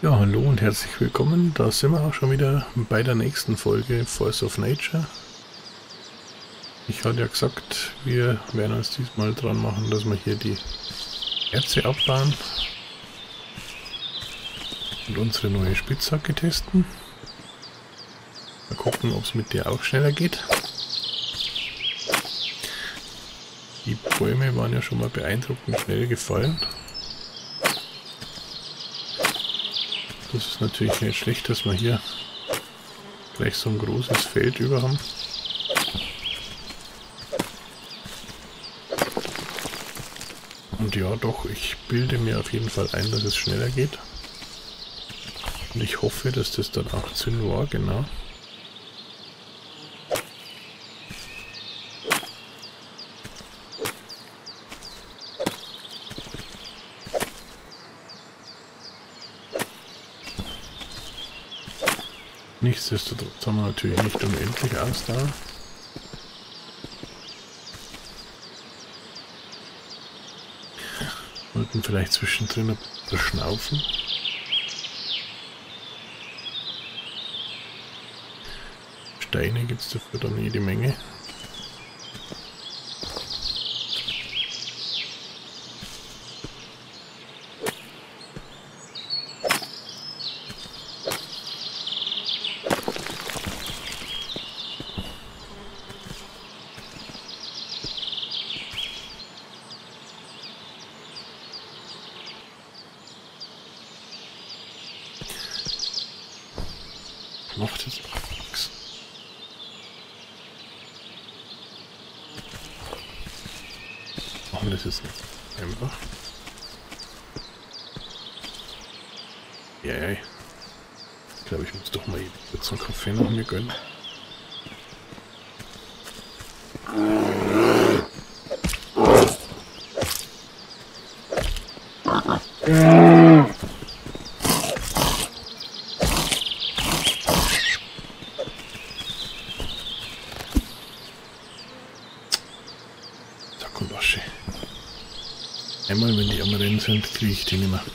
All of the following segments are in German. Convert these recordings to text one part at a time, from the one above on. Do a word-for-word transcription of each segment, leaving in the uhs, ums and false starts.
Ja, hallo und herzlich willkommen. Da sind wir auch schon wieder bei der nächsten Folge Force of Nature. Ich hatte ja gesagt, wir werden uns diesmal dran machen, dass wir hier die Erze abbauen und unsere neue Spitzhacke testen. Mal gucken, ob es mit der auch schneller geht. Die Bäume waren ja schon mal beeindruckend schnell gefallen. Das ist natürlich nicht schlecht, dass wir hier gleich so ein großes Feld über haben. Und ja, doch, ich bilde mir auf jeden Fall ein, dass es schneller geht. Und ich hoffe, dass das dann auch Sinn war, genau. Nichtsdestotrotz haben wir natürlich nicht unendlich Ausdauer. Sollten vielleicht zwischendrin ein bisschen schnaufen. Steine gibt es dafür dann jede Menge. Macht jetzt nichts. Machen wir das jetzt nicht einfach. Ja, ja. Ich glaube, ich muss doch mal kurz einen Kaffee noch mir gönnen. Sack und Asche. Einmal, wenn die am Rennen sind, kriege ich die nicht mehr.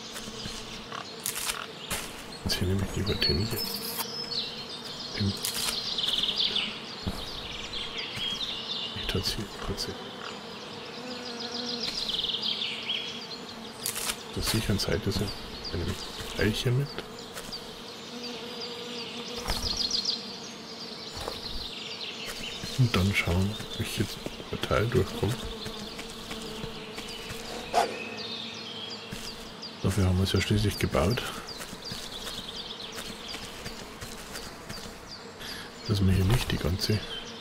Jetzt hier nehme ich die Hortensie. Ich hat's hier kurz. Auf der sicheren Seite sind eine Eiche mit. Und dann schauen, ob ich jetzt im Portal durchkomme. Dafür haben wir es ja schließlich gebaut. Dass wir hier nicht die ganze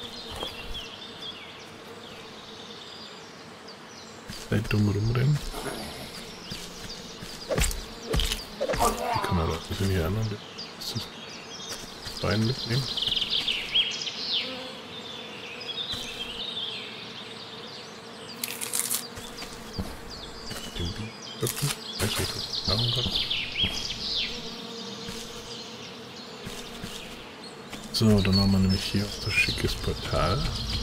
Zeit dumm rumrennen. Die kann man also hier an und das Bein mitnehmen. Den Bienenköpfen. Weiß nicht, was ich sagen kann. So, dann haben wir nämlich hier unser schickes Portal.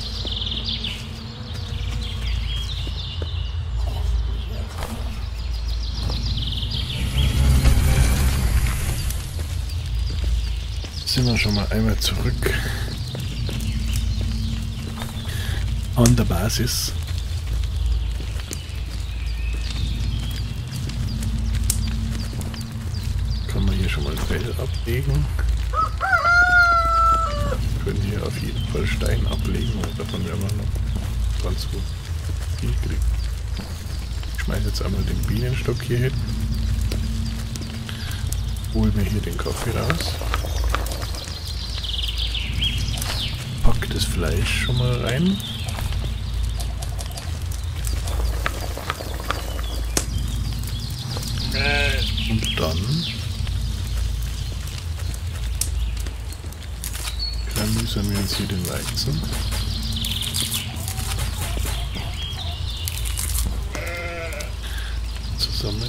Sind wir schon mal einmal zurück an der Basis. Kann man hier schon mal ein Fell ablegen. Wir können hier auf jeden Fall Stein ablegen und davon werden wir noch ganz gut viel kriegen. Ich schmeiße jetzt einmal den Bienenstock hier hin. Hol mir hier den Kaffee raus. Pack das Fleisch schon mal rein. Und dann kleinmüsern wir uns hier den Weizen. Zusammen.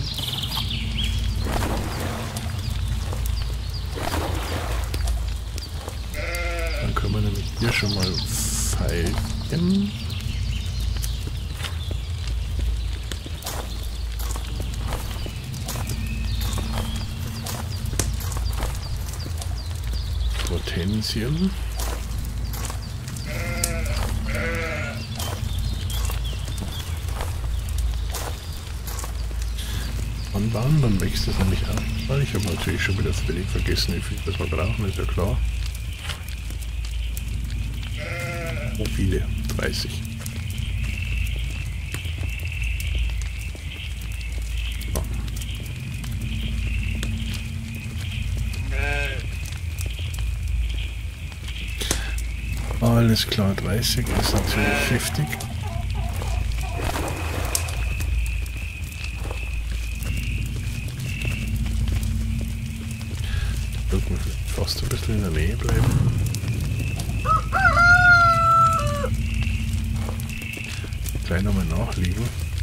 Dann können wir nämlich hier schon mal feigen. Hortensien. Anbauen, dann wächst es nämlich auch. Weil ich habe natürlich schon wieder völlig vergessen, wie viel das wir brauchen, ist ja klar. Oh, viele, dreißig. Alles klar, dreißig ist natürlich heftig. Sollten wir fast ein bisschen in der Nähe bleiben. Gleich nochmal nachliegen.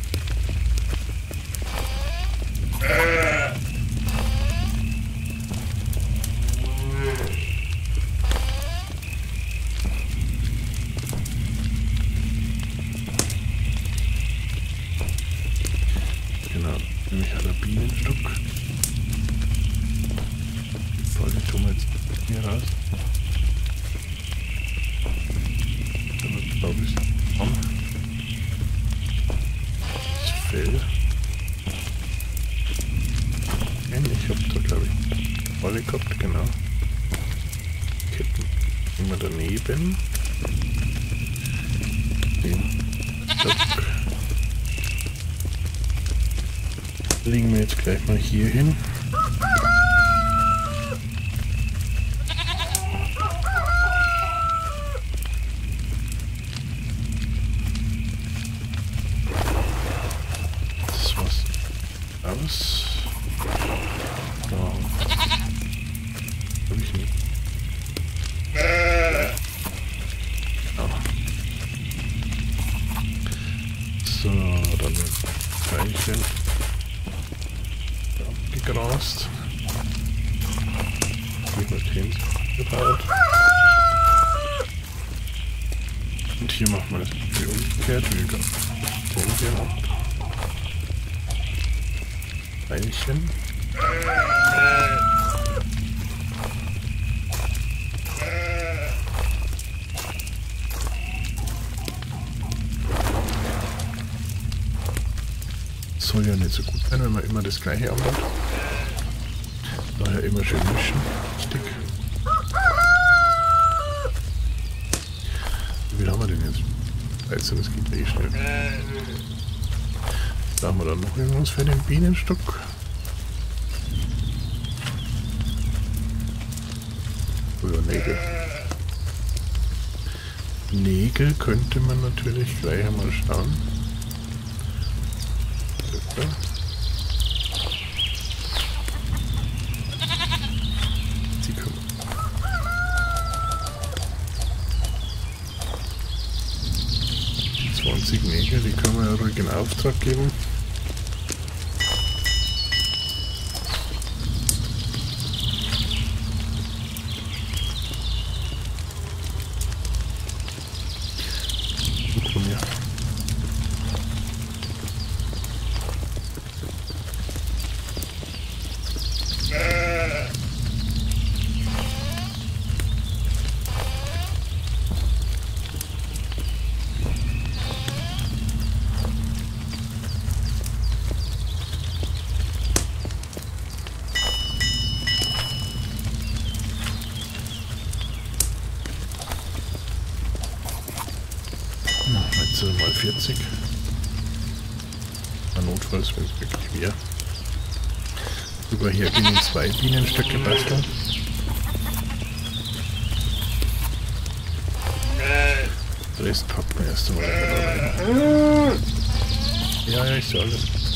Genau, nehme ich ein Bienenstück. Voll, die tun wir jetzt hier raus. Dann wird glaube ich am das Fell. Ich habe da glaube ich alle gehabt, genau. Ketten immer daneben. Den Stock legen wir jetzt gleich mal hier hin. Das war's aus. Da habe ich nicht. Ja. So, dann wird Teilchen abgegrast. Mit Hortensien gebaut. Und hier machen wir das wie umgekehrt, wie Hortensien ab. Teilchen. Soll ja nicht so gut sein, wenn man immer das gleiche anbaut. Daher immer schön mischen. Richtig. Wie viel haben wir denn jetzt? dreizehn, das geht eh schnell. Da haben wir dann noch irgendwas für den Bienenstock. Oder Nägel. Nägel könnte man natürlich gleich einmal schauen. Die können zwanzig Nägel, die können wir ja ruhig in Auftrag geben. Komm her. Mal vierzig. Notfalls, wenn es wirklich wäre. Über hier gehen und zwei Bienenstöcke basteln. Den Rest packen wir erst einmal rein. Ja, ja, ist ja alles gut.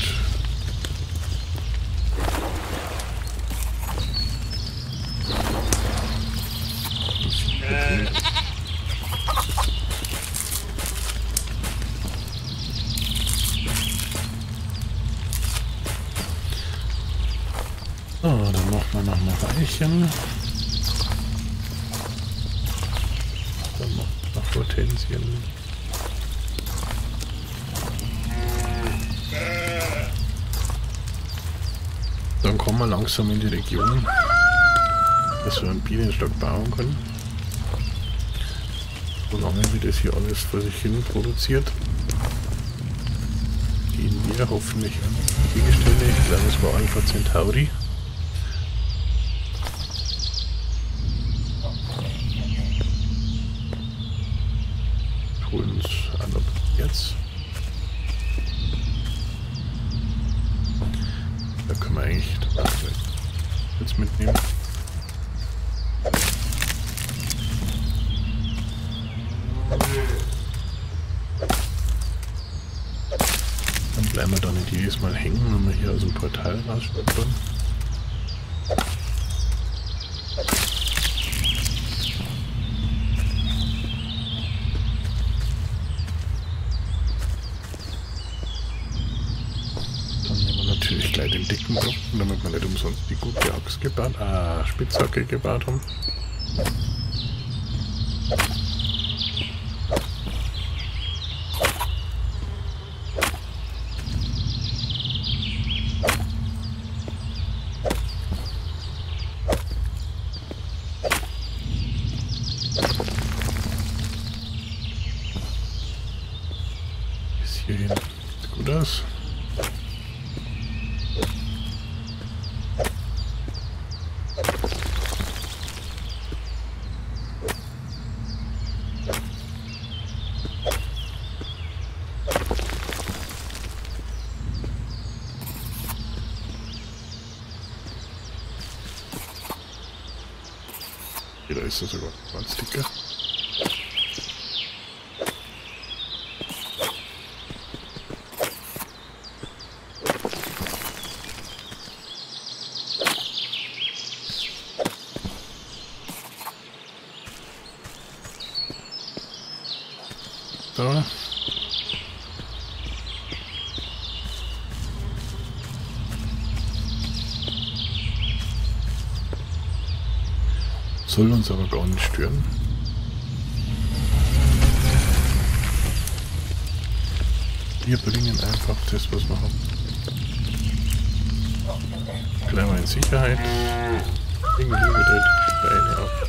So, dann macht man noch mal Weilchen. Dann macht man noch Hortensien. Dann kommen wir langsam in die Region. dass wir einen Bienenstock bauen können. Solange wie das hier alles vor sich hin produziert, gehen wir hoffentlich an die Stelle. Ich glaube, es war Alpha Centauri. Holen uns an ab jetzt. Da können wir eigentlich jetzt mitnehmen. Dann bleiben wir da nicht jedes Mal hängen, wenn wir hier aus dem Portal rausspringen. Natürlich gleich den dicken Block, damit wir nicht umsonst die gute Axt gebaut, ah, Spitzhacke gebaut haben. Bis hierhin sieht gut aus. Da ist er sogar ganz dicker. So. Soll uns aber gar nicht stören. Wir bringen einfach das, was wir haben. Gleich mal in Sicherheit. Legen wir wieder die Steine ab.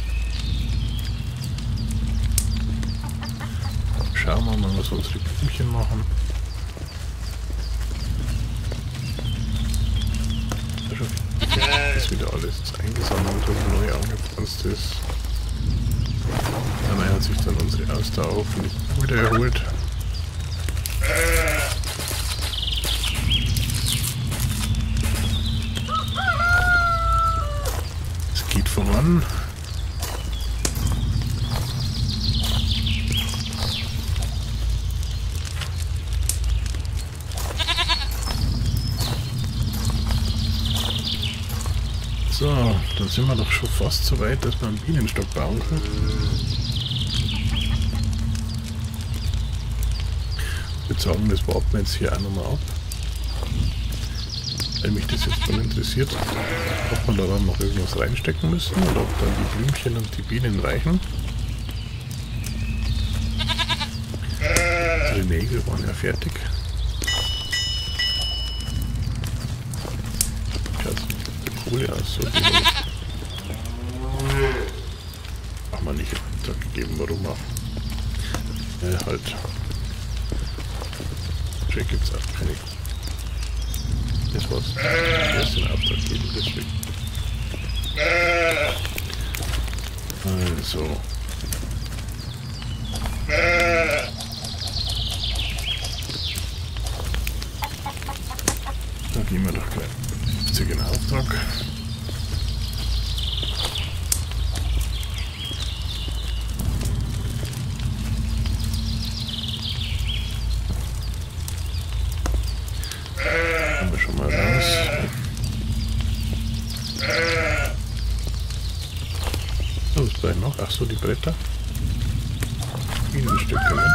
Schauen wir mal, was unsere Blümchen machen. Ist wieder alles eingesammelt und neu angepflanzt ist. Dabei hat sich dann unsere Ausdauer hoffentlich wieder erholt. Es geht voran. So, dann sind wir doch schon fast so weit, dass wir einen Bienenstock bauen können. Ich würde sagen, das warten wir jetzt hier auch nochmal ab. Weil mich das jetzt mal interessiert, ob wir da dann noch irgendwas reinstecken müssen oder ob dann die Blümchen und die Bienen reichen. Unsere Nägel waren ja fertig. Kohle aus, so ach man nicht in Auftrag gegeben, warum auch. Ja, halt. Hier gibt es auch keine. Das war's. Erst den Auftrag geben, deswegen. Also. Dann gehen wir doch gleich. In Auftrag. Kommen wir schon mal raus. So, was bleibt noch? Ach so, die Bretter. Bienenstücke, ne?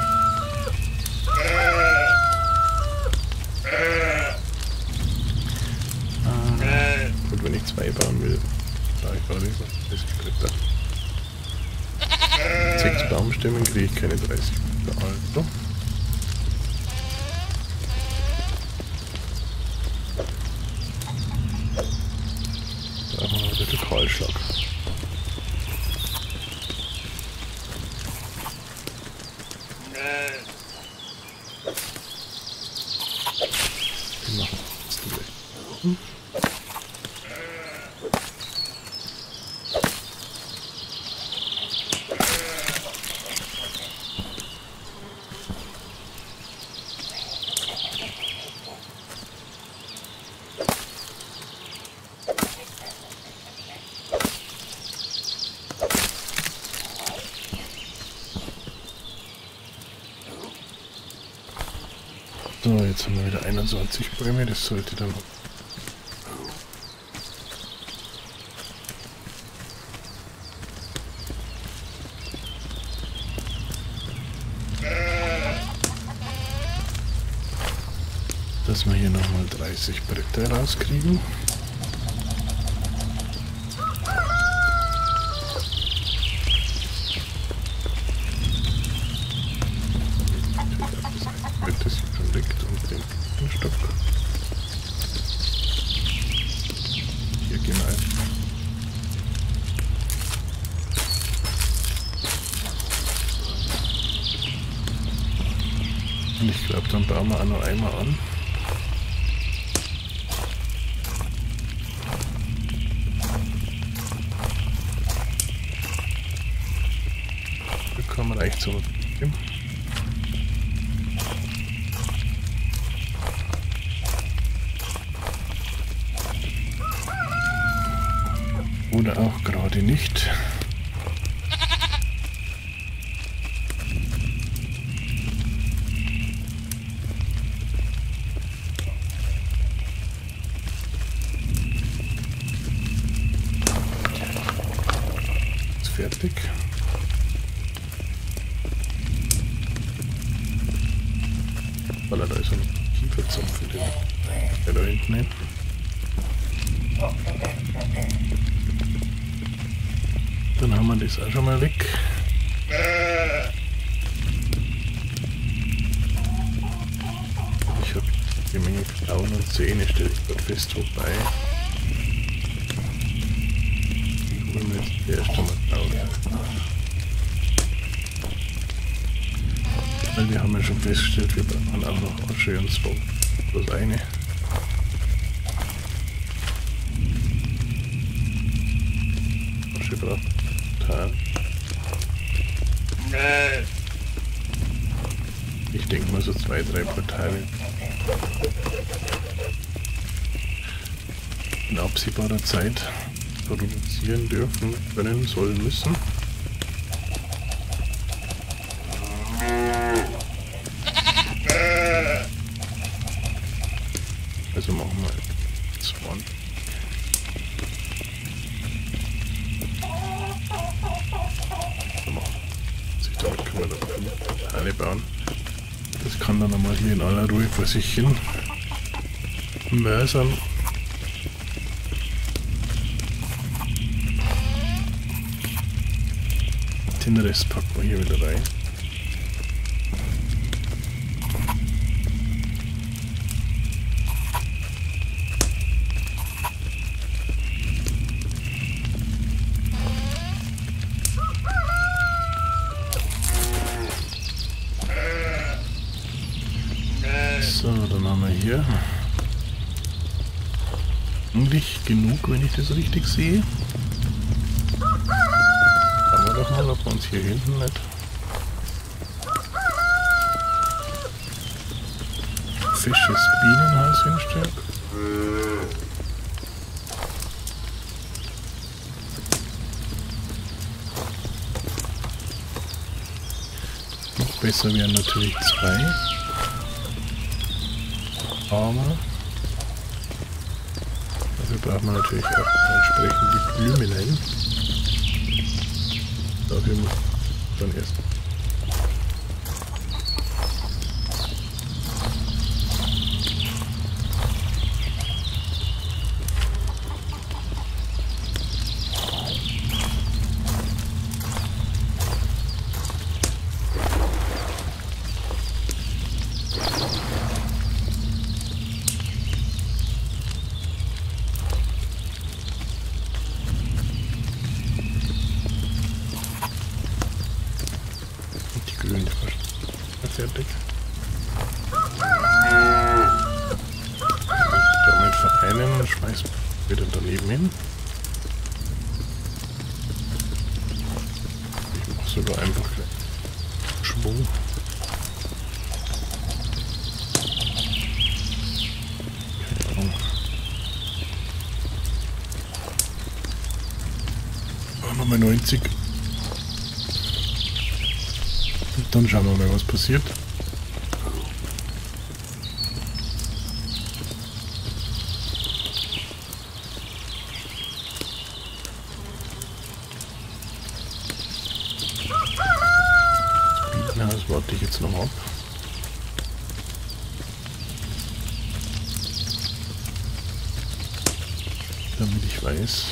Wenn ich zwei bauen will, da ich gerade so das Bretter. Sechs Baumstämmen kriege ich keine dreißig. Also. brauchen wir wieder den Kahlschlag. Die machen jetzt gleich. Hm. So, jetzt haben wir wieder einundzwanzig Bäume, das sollte dann... dass wir hier nochmal dreißig Bretter rauskriegen. Das hier schon liegt und den Stock. Hier gehen wir ein. Und ich glaube, dann bauen wir auch noch einmal an. Da kann man reicht so. Oder auch gerade nicht. Ist fertig. Weil er da ist ein Kieferzapfen, der da hinten nimmt. Dann haben wir das auch schon mal weg. Ich habe die Menge Klauen und Zähne, stelle ich gerade fest, wobei. Die holen wir jetzt erst einmal Klauen. Weil wir haben ja schon festgestellt, wir brauchen auch noch Asche und zwar bloß eine. Asche braucht ich denke mal so zwei, drei Portale in absehbarer Zeit produzieren dürfen, können, sollen, müssen. Also machen wir zwanzig. Damit können wir da Portale bauen. Das kann dann einmal hier in aller Ruhe vor sich hin mörsern. Den Rest packen wir hier wieder rein. So, dann haben wir hier eigentlich genug, wenn ich das richtig sehe. Schauen wir doch mal, ob wir uns hier hinten nicht Fisches Bienenhaus hinstellen. Noch besser wären natürlich zwei. Aber dafür braucht man natürlich auch entsprechend die Blümelein. Dafür muss dann erst schmeißen wir wieder daneben hin. Ich mache sogar einfach Schwung. Keine Ahnung. Oh, nochmal neunzig. Und dann schauen wir mal, was passiert. Das warte ich jetzt noch ab. Damit ich weiß.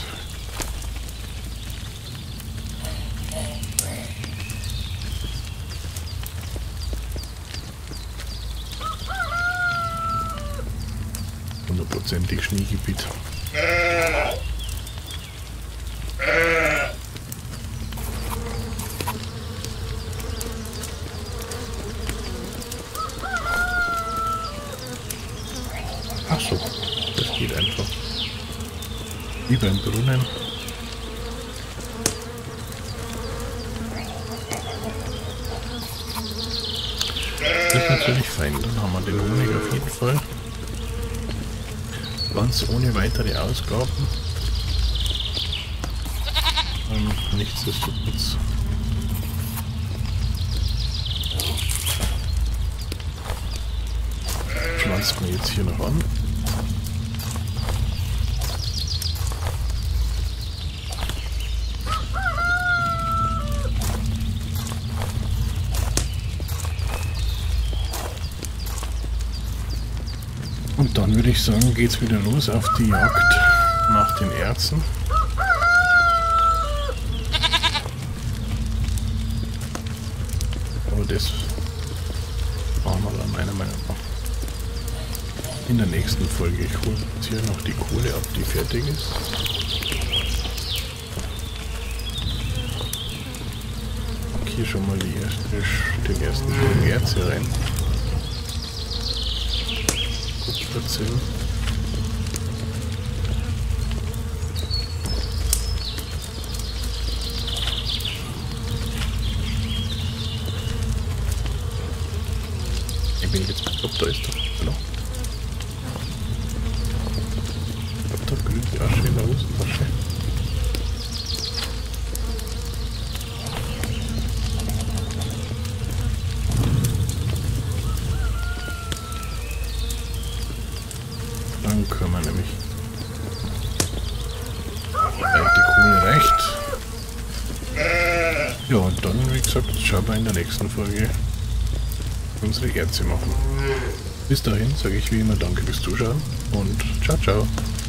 Hundertprozentig Schneegebiet. Ach so, das geht einfach. Wie beim Brunnen. Das ist natürlich fein, dann haben wir den Honig auf jeden Fall. Ganz ohne weitere Ausgaben. Ähm, nichtsdestotrotz. Pflanzen wir jetzt hier noch an. Und dann würde ich sagen, geht es wieder los auf die Jagd nach den Erzen. Aber das machen wir dann meiner Meinung nach in der nächsten Folge. Ich hole jetzt hier noch die Kohle ab, die fertig ist. Ich hier schon mal die erste, den ersten Stück Erz hier rein. Kupferzinn. Ich bin jetzt, ich glaube, da ist doch, genau. Ich glaube, da grünt die Asche in der Hosentasche. Dann können wir nämlich die Kohle reicht. Ja, und dann, wie gesagt, schauen wir in der nächsten Folge unsere Erze machen. Bis dahin sage ich wie immer danke fürs Zuschauen und ciao, ciao.